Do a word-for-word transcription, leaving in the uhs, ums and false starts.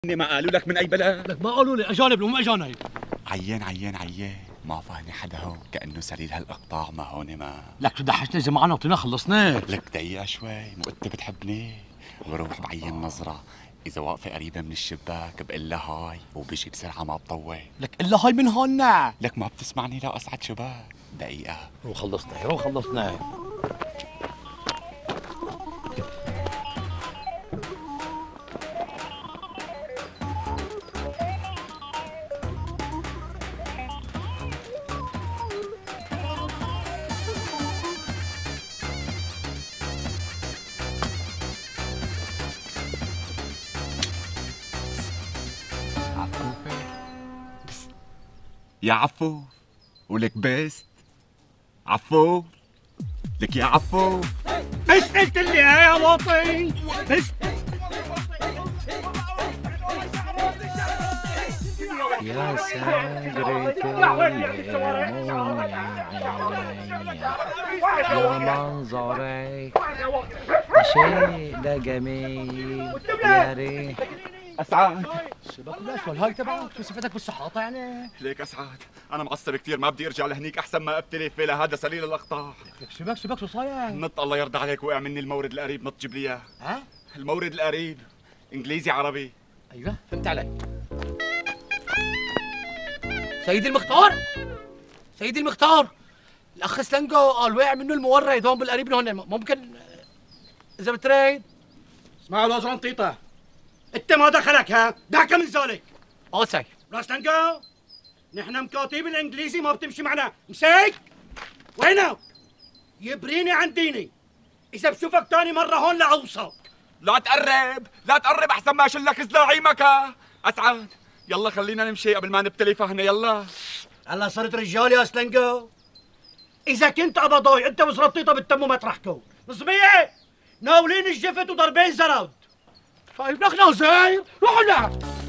ما قالوا لك من اي بلد؟ لك ما قالوا لي اجانب مو اجانب. عيان عيان عيان ما فاهني حدا هون كانه سليل هالاقطاع ما هون ما لك تضحشنا اذا معنا وطينا خلصنا. لك دقيقة شوي مو انت بتحبني؟ بروح بعين نظرة إذا واقفة قريبة من الشباك بقول لها هاي وبيجي بسرعة ما بطول. لك إلا هاي من هون. لك ما بتسمعني لا أسعد شباك. دقيقة رو خلصنا رو خلصنا. يا عفو ولك بست عفو لك يا عفو بس قلت لي يا واطي بس. يا ساجرة يا منظرك شيء ده جميل يا ريح. أسعد شبك ليش هاي تبعك شو صفتك بالصحافة يعني؟ ليك أسعد أنا معصب كثير ما بدي أرجع لهنيك أحسن ما أبتلي في لهذا سليل الأقطاع. لك شبك شبك شو صاير؟ نط الله يرضى عليك وقع مني المورد القريب نط جيب لي إياه. ها؟ المورد القريب إنجليزي عربي. أيوه فهمت عليك. سيدي المختار سيدي المختار الأخ سلنجو قال وقع منه المورد هون بالقريب من هون ممكن إذا بتريد. اسمعوا الوزران طيطة انت ما دخلك ها؟ دعك من ذلك. اه سي راس لنجو نحن مكاتيب الانجليزي ما بتمشي معنا. مسيك وينه؟ يبريني عن ديني. اذا بشوفك تاني مرة هون لعوصك. لا تقرب لا تقرب أحسن ما أشلك زلاعيمك. أسعد يلا خلينا نمشي قبل ما نبتلي فهنا يلا. هلا صرت رجال يا سلنجو. اذا كنت ابضاي انت وزرات طيطة بتتموا مطرحكم. مصبية ناولين الجفت وضربين زراد. طيب نحن زين روحوا.